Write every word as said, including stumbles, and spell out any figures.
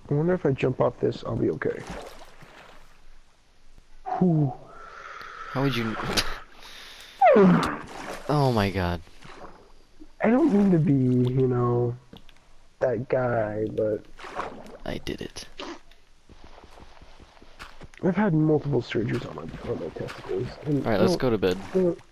I wonder if I jump off this, I'll be okay. Whew. How would you... Oh my god. I don't mean to be, you know, that guy, but I did it. I've had multiple surgeries on my on my testicles. And Alright, I let's don't, go to bed. I don't,